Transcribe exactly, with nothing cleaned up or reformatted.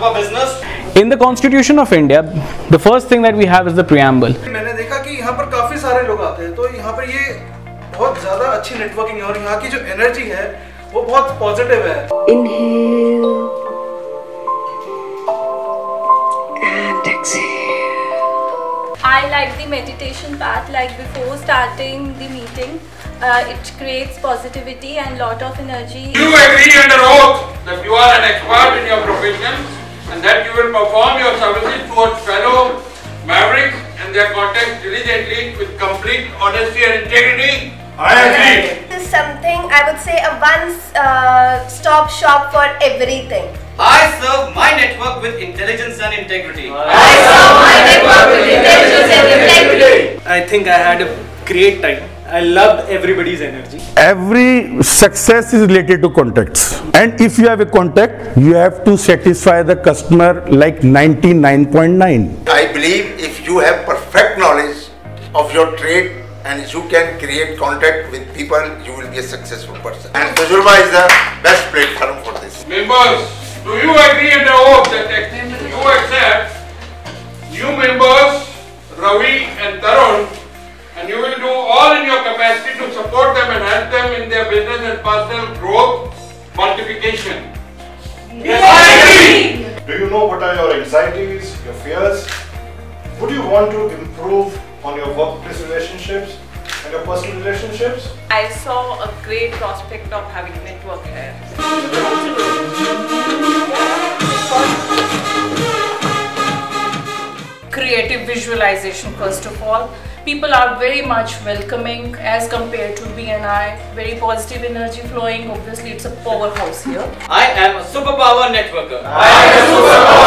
Tajurba business. In the Constitution of India, the first thing that we have is the preamble. मैंने देखा कि यहाँ पर काफी सारे लोग आते हैं, तो यहाँ पर ये बहुत ज़्यादा अच्छी नेटवर्किंग है और यहाँ की जो एनर्जी है वो बहुत पॉजिटिव है. Inhale and exhale. I like the meditation part, like before starting the meeting. Uh, it creates positivity and lot of energy. You agree under oath that you are an expert in your profession and that you will perform your services towards fellow Mavericks and their contacts diligently with complete honesty and integrity. I agree. This is something I would say a one-stop shop for everything. I serve my network with intelligence and integrity. I serve my network with intelligence and integrity. I think I had a great time. I loved everybody's energy. Every success is related to contacts, and if you have a contact, you have to satisfy the customer like ninety-nine point nine. I believe if you have perfect knowledge of your trade and you can create contact with people, you will be a successful person. And Tajurba is the best platform for this. Members, do you agree under oath that you accept new members, Ravi and Tarun, and you will do all in your capacity to support them and help them in their business and personal growth, multiplication? Yes, I agree. Do you know what are your anxieties, your fears? Would you want to improve on your workplace relationships and your personal relationships? I saw a great prospect of having network here. Creative visualization first of all. People are very much welcoming as compared to B N I. Very positive energy flowing. Obviously, it's a powerhouse here. I am a superpower networker. I am a superpower.